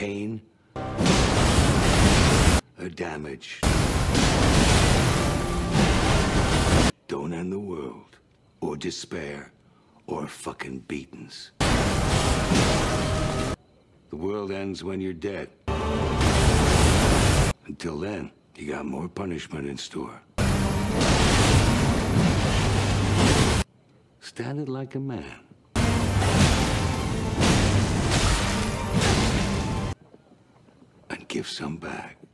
pain or damage. Don't end the world, or despair, or fucking beatings. The world ends when you're dead. Until then, you got more punishment in store. Stand it like a man. And give some back.